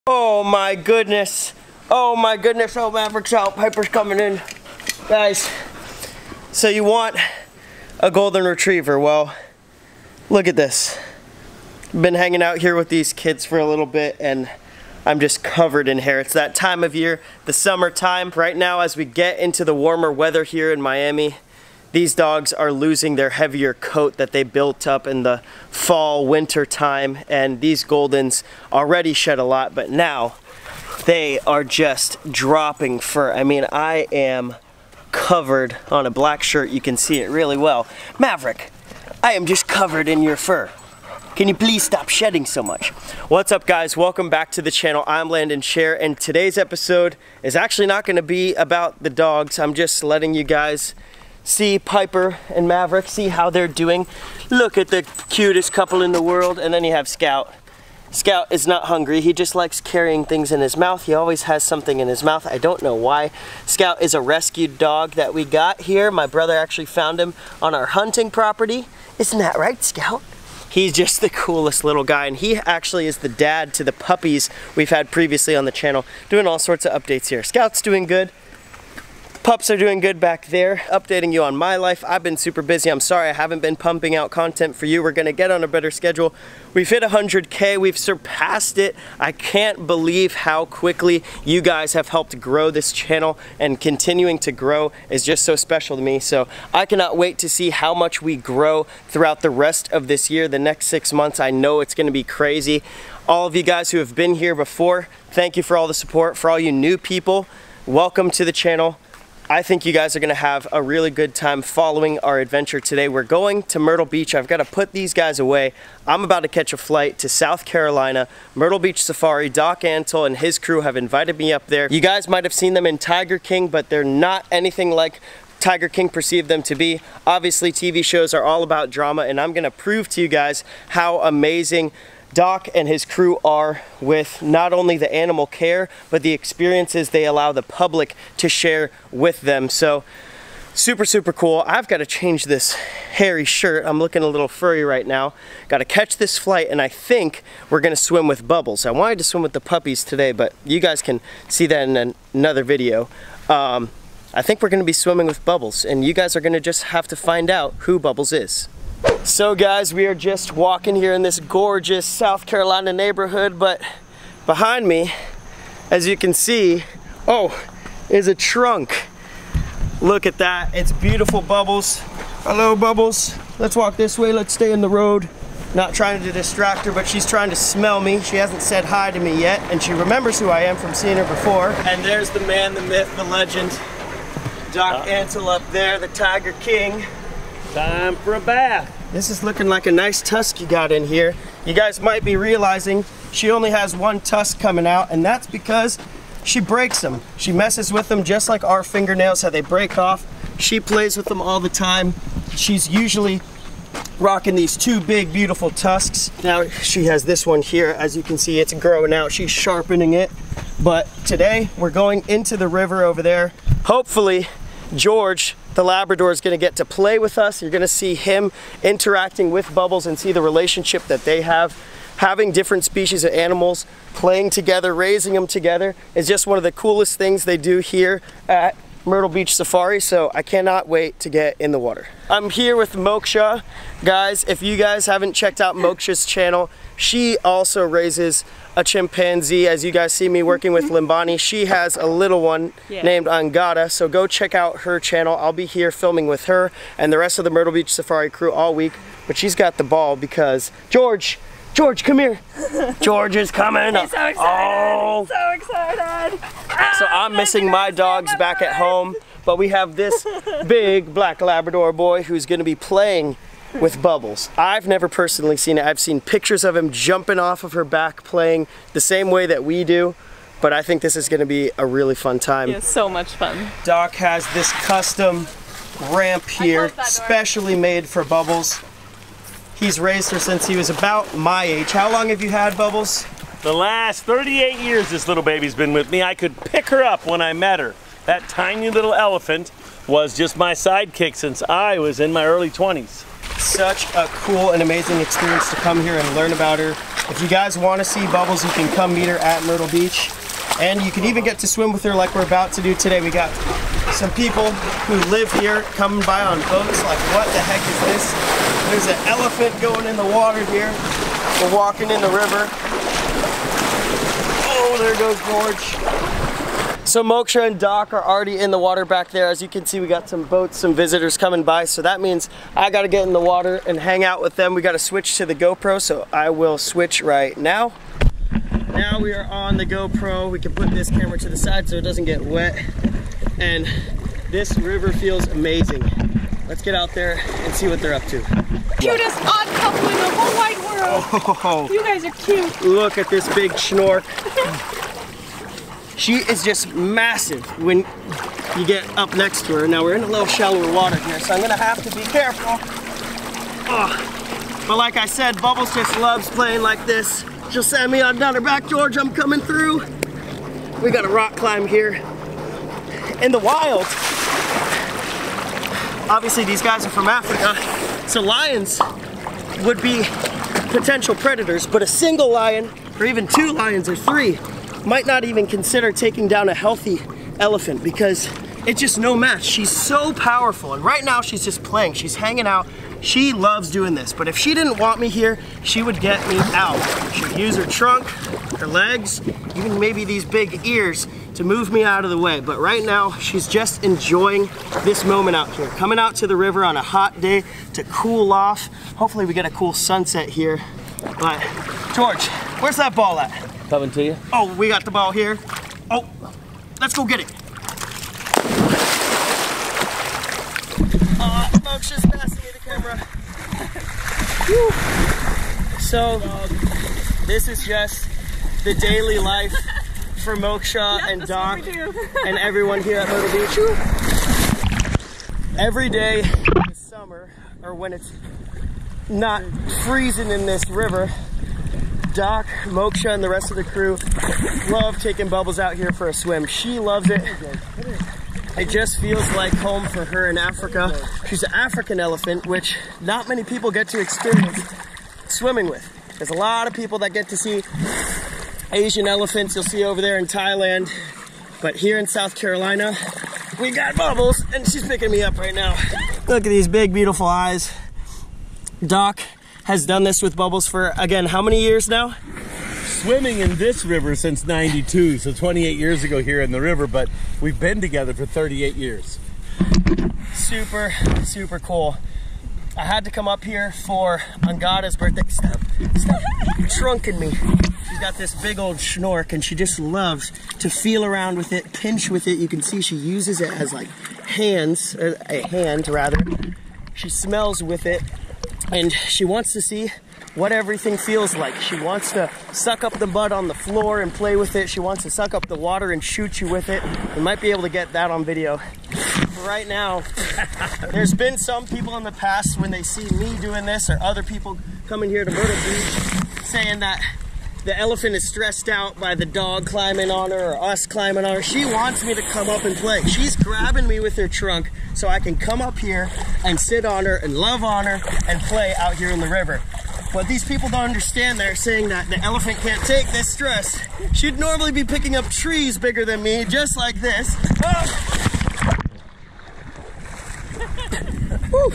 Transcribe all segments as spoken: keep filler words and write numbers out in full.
Oh my goodness. Oh my goodness. Oh, Maverick's out. Piper's coming in. Guys, so you want a golden retriever. Well, look at this. Been hanging out here with these kids for a little bit and I'm just covered in hair. It's that time of year, the summertime. Right now, as we get into the warmer weather here in Miami, these dogs are losing their heavier coat that they built up in the fall, winter time, and these Goldens already shed a lot, but now they are just dropping fur. I mean, I am covered on a black shirt. You can see it really well. Maverick, I am just covered in your fur. Can you please stop shedding so much? What's up, guys? Welcome back to the channel. I'm Landon Scher, and today's episode is actually not going to be about the dogs. I'm just letting you guys see Piper and Maverick, see how they're doing. Look at the cutest couple in the world. And then you have Scout. Scout is not hungry. He just likes carrying things in his mouth. He always has something in his mouth. I don't know why. Scout is a rescued dog that we got here. My brother actually found him on our hunting property. Isn't that right, Scout? He's just the coolest little guy, and he actually is the dad to the puppies we've had previously on the channel, doing all sorts of updates here. Scout's doing good. Pups are doing good back there. Updating you on my life. I've been super busy. I'm sorry I haven't been pumping out content for you. We're gonna get on a better schedule. We've hit one hundred K. We've surpassed it. I can't believe how quickly you guys have helped grow this channel, and continuing to grow is just so special to me. So I cannot wait to see how much we grow throughout the rest of this year. The next six months, I know it's gonna be crazy. All of you guys who have been here before, thank you for all the support. For all you new people, welcome to the channel. I think you guys are gonna have a really good time following our adventure today. We're going to Myrtle Beach. I've gotta put these guys away. I'm about to catch a flight to South Carolina, Myrtle Beach Safari. Doc Antle and his crew have invited me up there. You guys might have seen them in Tiger King, but they're not anything like Tiger King perceived them to be. Obviously, T V shows are all about drama, and I'm gonna prove to you guys how amazing Doc and his crew are with not only the animal care, but the experiences they allow the public to share with them. So super, super cool. I've got to change this hairy shirt. I'm looking a little furry right now. Got to catch this flight, and I think we're going to swim with Bubbles. I wanted to swim with the puppies today, but you guys can see that in an another video. Um, I think we're going to be swimming with Bubbles, and you guys are going to just have to find out who Bubbles is. So guys, we are just walking here in this gorgeous South Carolina neighborhood, but behind me, as you can see, oh, is a trunk. Look at that, it's beautiful. Bubbles. Hello, Bubbles. Let's walk this way, let's stay in the road. Not trying to distract her, but she's trying to smell me. She hasn't said hi to me yet, and she remembers who I am from seeing her before. And there's the man, the myth, the legend, Doc Antle up there, the Tiger King. Time for a bath. This is looking like a nice tusk you got in here. You guys might be realizing she only has one tusk coming out, and that's because she breaks them. She messes with them just like our fingernails, how they break off. She plays with them all the time. She's usually rocking these two big, beautiful tusks. Now she has this one here. As you can see, it's growing out. She's sharpening it. But today we're going into the river over there. Hopefully, George, the Labrador, is going to get to play with us. You're going to see him interacting with Bubbles and see the relationship that they have. Having different species of animals playing together, raising them together is just one of the coolest things they do here at Myrtle Beach Safari, so I cannot wait to get in the water. I'm here with Moksha. Guys, if you guys haven't checked out Moksha's channel, she also raises a chimpanzee. As you guys see me working with Limbani, she has a little one yeah. named Angada, so go check out her channel. I'll be here filming with her and the rest of the Myrtle Beach Safari crew all week, but she's got the ball because George, George, come here. George is coming. He's so excited. Oh. So excited. So I'm missing my dogs back at home, but we have this big black Labrador boy who's going to be playing with Bubbles. I've never personally seen it. I've seen pictures of him jumping off of her back playing the same way that we do, but I think this is going to be a really fun time. Yeah, so much fun. Doc has this custom ramp here, specially made for Bubbles. He's raised her since he was about my age. How long have you had Bubbles? The last thirty-eight years this little baby's been with me. I could pick her up when I met her. That tiny little elephant was just my sidekick since I was in my early twenties. Such a cool and amazing experience to come here and learn about her, If you guys want to see Bubbles, you can come meet her at Myrtle Beach. And you can even get to swim with her like we're about to do today. We got some people who live here coming by on boats. Like, what the heck is this? There's an elephant going in the water here. We're walking in the river. Oh, there goes George. So Moksha and Doc are already in the water back there. As you can see, we got some boats, some visitors coming by. So that means I gotta get in the water and hang out with them. We gotta switch to the GoPro, so I will switch right now. Now we are on the GoPro. We can put this camera to the side so it doesn't get wet. And this river feels amazing. Let's get out there and see what they're up to. Cutest odd couple in the whole wide world. Oh, You guys are cute. look at this big schnork. She is just massive when you get up next to her. Now we're in a little shallower water here, so I'm gonna have to be careful. Oh. But like I said, Bubbles just loves playing like this. She'll send me on down her back, George, I'm coming through. We got a rock climb here. In the wild, obviously these guys are from Africa, so lions would be potential predators, but a single lion, or even two lions or three, might not even consider taking down a healthy elephant because it's just no match. She's so powerful, and right now she's just playing. She's hanging out. She loves doing this, but if she didn't want me here, she would get me out. She'd use her trunk, her legs, even maybe these big ears to move me out of the way. But right now, she's just enjoying this moment out here. Coming out to the river on a hot day to cool off. Hopefully we get a cool sunset here. But George, where's that ball at? Coming to you. Oh, we got the ball here. Oh, let's go get it. Uh, Moksha's passing me the camera. Whew. So, this is just the daily life for Moksha Yep, and that's Doc what we do. and everyone here at Myrtle Beach. Whew. Every day in the summer, or when it's not freezing in this river, Doc, Moksha, and the rest of the crew love taking Bubbles out here for a swim. She loves it. It just feels like home for her in Africa. She's an African elephant, which not many people get to experience swimming with. There's a lot of people that get to see Asian elephants you'll see over there in Thailand. But here in South Carolina, we got Bubbles, and she's picking me up right now. Look at these big, beautiful eyes. Doc has done this with Bubbles for, again, how many years now? Swimming in this river since ninety-two, so twenty-eight years ago here in the river, but we've been together for thirty-eight years. Super, super cool. I had to come up here for Angada's birthday. Stop, stop trunking me. She's got this big old schnork and she just loves to feel around with it, pinch with it. You can see she uses it as like hands, or a hand rather. She smells with it and she wants to see what everything feels like. She wants to suck up the mud on the floor and play with it. She wants to suck up the water and shoot you with it. We might be able to get that on video. But right now, there's been some people in the past when they see me doing this or other people coming here to Myrtle Beach saying that the elephant is stressed out by the dog climbing on her or us climbing on her. She wants me to come up and play. She's grabbing me with her trunk so I can come up here and sit on her and love on her and play out here in the river. What these people don't understand, they're saying that the elephant can't take this stress. She'd normally be picking up trees bigger than me, just like this. Oh. Woo.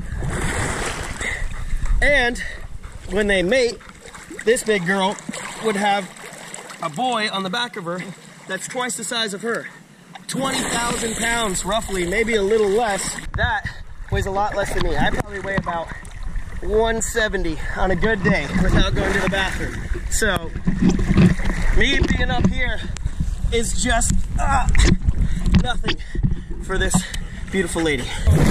And when they mate, this big girl would have a boy on the back of her that's twice the size of her. twenty thousand pounds, roughly, maybe a little less. That weighs a lot less than me. I probably weigh about one seventy on a good day without going to the bathroom. So, me being up here is just uh, nothing for this beautiful lady.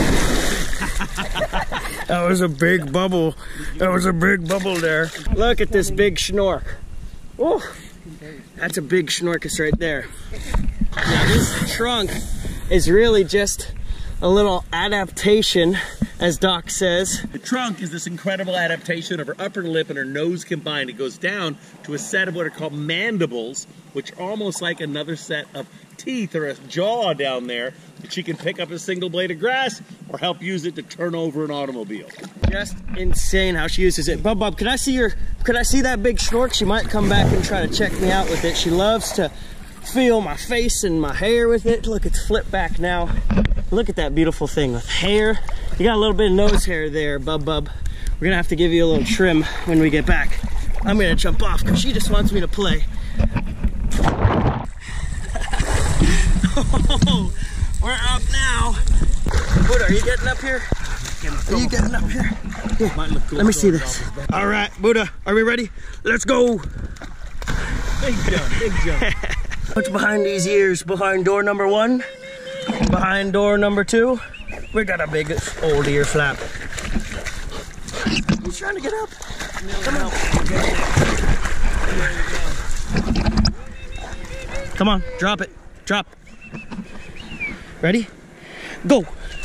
That was a big bubble. That was a big bubble there. Look at this big schnork. Oh, that's a big schnorkus right there. Now this trunk is really just a little adaptation as Doc says. The trunk is this incredible adaptation of her upper lip and her nose combined. It goes down to a set of what are called mandibles, which are almost like another set of teeth or a jaw down there that she can pick up a single blade of grass or help use it to turn over an automobile. Just insane how she uses it. Bub Bub, can I see your, can I see that big snork? She might come back and try to check me out with it. She loves to feel my face and my hair with it. Look, it's flipped back now. Look at that beautiful thing with hair. You got a little bit of nose hair there, Bub Bub. We're gonna have to give you a little trim when we get back. I'm gonna jump off because she just wants me to play. Oh, we're up now. Buddha, are you getting up here? Are you getting up here? Here, let me see this. All right, Buddha, are we ready? Let's go. Big jump, big jump. What's behind these ears? Behind door number one? Behind door number two? We got a big old ear flap. He's trying to get up. Come on. Come on, drop it. Drop. Ready? Go.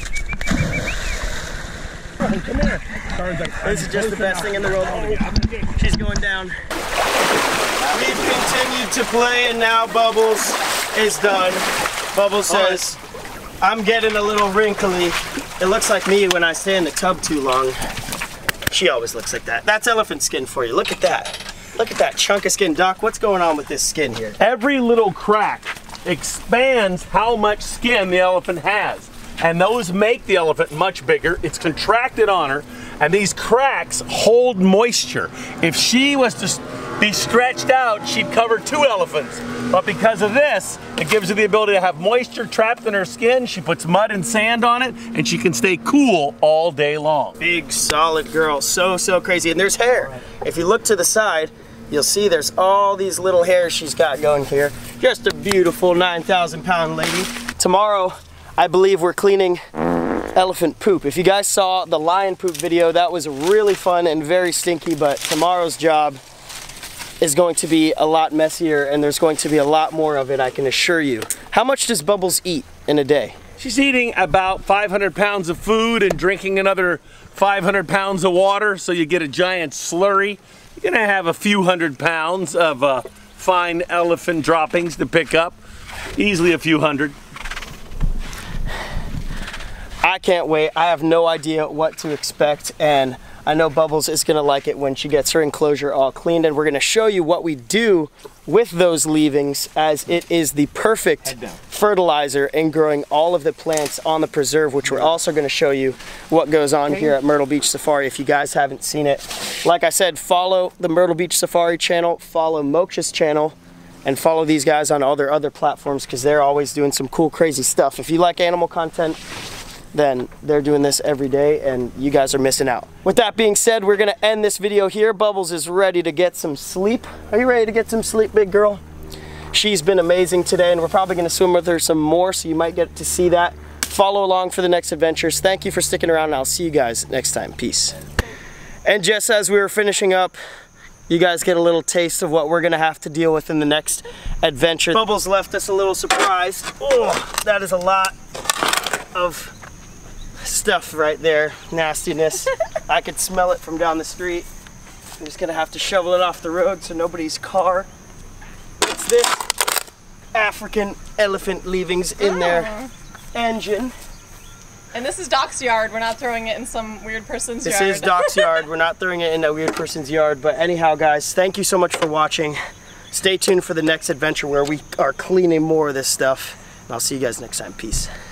Come here. This is just the best thing in the world. She's going down. We've continued to play and now Bubbles is done. Bubbles says, I'm getting a little wrinkly. It looks like me when I stay in the tub too long. She always looks like that. That's elephant skin for you. Look at that. Look at that chunk of skin. Doc, what's going on with this skin here? Every little crack expands how much skin the elephant has. And those make the elephant much bigger. It's contracted on her, and these cracks hold moisture. If she was to be stretched out, she'd cover two elephants. But because of this, it gives her the ability to have moisture trapped in her skin. She puts mud and sand on it, and she can stay cool all day long. Big, solid girl. So, so crazy. And there's hair. If you look to the side, you'll see there's all these little hairs she's got going here. Just a beautiful nine thousand pound lady. Tomorrow, I believe we're cleaning elephant poop. If you guys saw the lion poop video, that was really fun and very stinky, but tomorrow's job is going to be a lot messier and there's going to be a lot more of it, I can assure you. How much does Bubbles eat in a day? She's eating about five hundred pounds of food and drinking another five hundred pounds of water, so you get a giant slurry. You're gonna have a few hundred pounds of uh, fine elephant droppings to pick up. Easily a few hundred. I can't wait. I have no idea what to expect, and I know Bubbles is gonna like it when she gets her enclosure all cleaned, and we're gonna show you what we do with those leavings, as it is the perfect fertilizer in growing all of the plants on the preserve, which we're also gonna show you what goes on here at Myrtle Beach Safari if you guys haven't seen it. Like I said, follow the Myrtle Beach Safari channel, follow Moksha's channel, and follow these guys on all their other platforms because they're always doing some cool, crazy stuff. If you like animal content, then they're doing this every day and you guys are missing out. With that being said, we're gonna end this video here. Bubbles is ready to get some sleep. Are you ready to get some sleep, big girl? She's been amazing today and we're probably gonna swim with her some more, so you might get to see that. Follow along for the next adventures. Thank you for sticking around and I'll see you guys next time. Peace. And just as we were finishing up, you guys get a little taste of what we're gonna have to deal with in the next adventure. Bubbles left us a little surprise. Oh, that is a lot of stuff right there, nastiness. I could smell it from down the street. I'm just gonna have to shovel it off the road so nobody's car. What's this? African elephant leavings in Oh. their engine. And this is Doc's yard. We're not throwing it in some weird person's This yard. is Doc's yard. We're not throwing it in a weird person's yard, but anyhow guys, thank you so much for watching. Stay tuned for the next adventure where we are cleaning more of this stuff. And I'll see you guys next time. Peace.